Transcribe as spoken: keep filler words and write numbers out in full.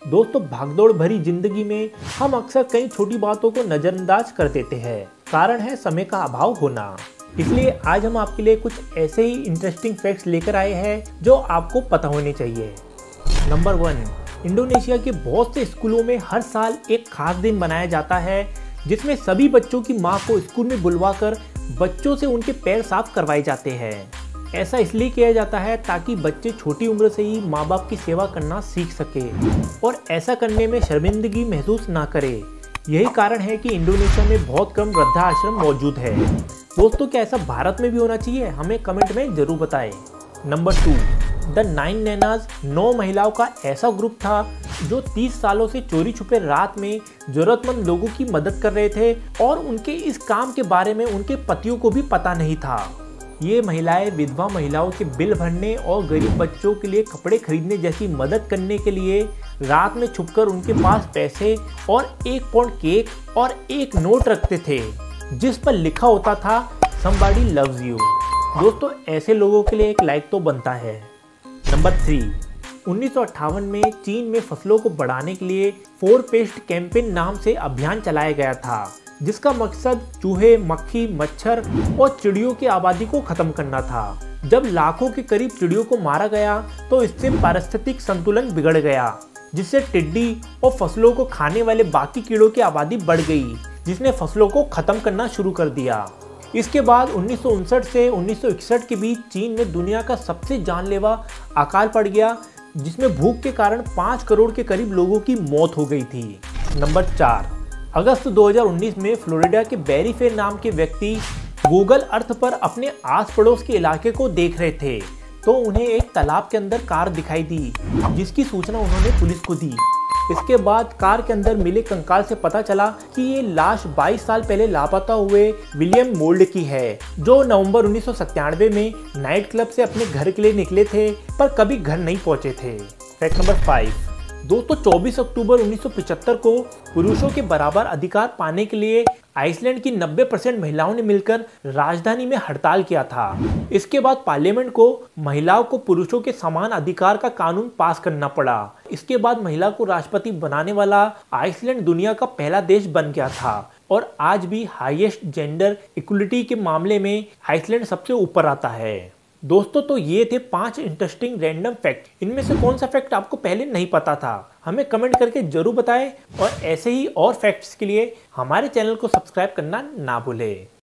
दोस्तों, भागदौड़ भरी जिंदगी में हम अक्सर कई छोटी बातों को नजरअंदाज कर देते हैं। कारण है समय का अभाव होना। इसलिए आज हम आपके लिए कुछ ऐसे ही इंटरेस्टिंग फैक्ट्स लेकर आए हैं जो आपको पता होने चाहिए। नंबर वन, इंडोनेशिया के बहुत से स्कूलों में हर साल एक खास दिन बनाया जाता है जिसमें सभी बच्चों की मां को स्कूल में बुलवाकर बच्चों से उनके पैर साफ करवाए जाते हैं। ऐसा इसलिए किया जाता है ताकि बच्चे छोटी उम्र से ही माँ बाप की सेवा करना सीख सके और ऐसा करने में शर्मिंदगी महसूस ना करे। यही कारण है कि इंडोनेशिया में बहुत कम वृद्धाश्रम मौजूद है। दोस्तों, क्या ऐसा भारत में भी होना चाहिए? हमें कमेंट में जरूर बताएं। नंबर टू, द नाइन नैनाज नौ महिलाओं का ऐसा ग्रुप था जो तीस सालों से चोरी छुपे रात में जरूरतमंद लोगों की मदद कर रहे थे और उनके इस काम के बारे में उनके पतियों को भी पता नहीं था। ये महिलाएं विधवा महिलाओं के बिल भरने और गरीब बच्चों के लिए कपड़े खरीदने जैसी मदद करने के लिए रात में छुपकर उनके पास पैसे और एक पाउंड केक और एक नोट रखते थे जिस पर लिखा होता था समबडी लव्स यू। दोस्तों, ऐसे लोगों के लिए एक लाइक तो बनता है। नंबर थ्री, उन्नीस सौ अट्ठावन में चीन में फसलों को बढ़ाने के लिए फोर पेस्ट कैंपेन नाम से अभियान चलाया गया था जिसका मकसद चूहे, मक्खी, मच्छर और चिड़ियों की आबादी को खत्म करना था। जब लाखों के करीब चिड़ियों को मारा गया तो इससे पारिस्थितिक संतुलन बिगड़ गया जिससे टिड्डी और फसलों को खाने वाले बाकी कीड़ों की आबादी बढ़ गई जिसने फसलों को खत्म करना शुरू कर दिया। इसके बाद उन्नीस सौ उनसठ से उन्नीस सौ इकसठ के बीच चीन में दुनिया का सबसे जानलेवा अकाल पड़ गया जिसमें भूख के कारण पाँच करोड़ के करीब लोगों की मौत हो गई थी। नंबर चार, अगस्त दो हज़ार उन्नीस में फ्लोरिडा के बैरी फेर नाम के व्यक्ति गूगल अर्थ पर अपने आस पड़ोस के इलाके को देख रहे थे तो उन्हें एक तालाब के अंदर कार दिखाई दी जिसकी सूचना उन्होंने पुलिस को दी। इसके बाद कार के अंदर मिले कंकाल से पता चला कि ये लाश बाईस साल पहले लापता हुए विलियम मोल्ड की है जो नवंबर उन्नीस सौ सत्तानवे में नाइट क्लब से अपने घर के लिए निकले थे पर कभी घर नहीं पहुंचे थे। फैक्ट नंबर फाइव, दोस्तों, चौबीस अक्टूबर उन्नीस सौ पचहत्तर को पुरुषों के बराबर अधिकार पाने के लिए आइसलैंड की नब्बे परसेंट महिलाओं ने मिलकर राजधानी में हड़ताल किया था। इसके बाद पार्लियामेंट को महिलाओं को पुरुषों के समान अधिकार का कानून पास करना पड़ा। इसके बाद महिला को राष्ट्रपति बनाने वाला आइसलैंड दुनिया का पहला देश बन गया था और आज भी हाईएस्ट जेंडर इक्वलिटी के मामले में आइसलैंड सबसे ऊपर आता है। दोस्तों, तो ये थे पांच इंटरेस्टिंग रैंडम फैक्ट। इनमें से कौन सा फैक्ट आपको पहले नहीं पता था? हमें कमेंट करके जरूर बताएं और ऐसे ही और फैक्ट्स के लिए हमारे चैनल को सब्सक्राइब करना ना भूलें।